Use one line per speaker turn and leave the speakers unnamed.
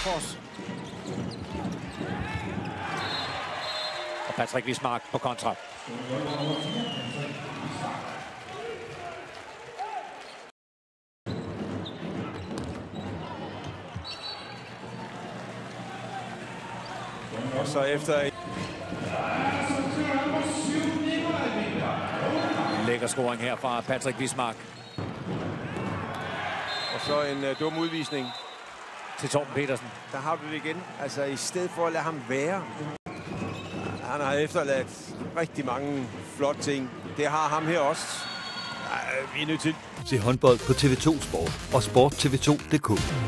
Hofors. Og Patrick Wismark på kontra.
Og så efter en
lækker scoring her fra Patrick Wismark.
Og så en dum udvisning
til Torben Petersen.
Der har du det igen. Altså i stedet for at lade ham være. Han har efterladt rigtig mange flotte ting. Det har ham her også. Vi er nødt til.
Se håndbold på TV2 Sport og Sport TV2.dk.